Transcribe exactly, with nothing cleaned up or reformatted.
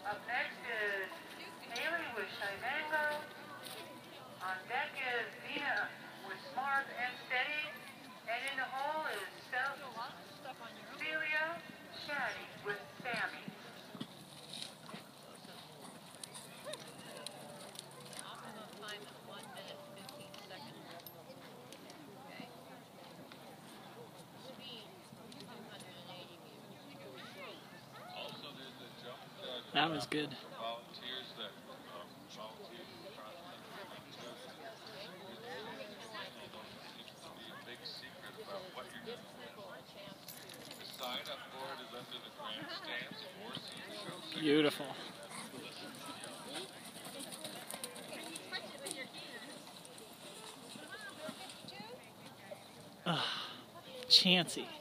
Up next is Haley with Shy Mango. On deck is Dina with Smart and Steady. And in the hole is Celia Shaddy with Sammy. That was good. Volunteers that um, volunteer across the be a big secret about what you're going to win. The sign up board is under the grandstands or see the show. Beautiful. Ah, Chancy.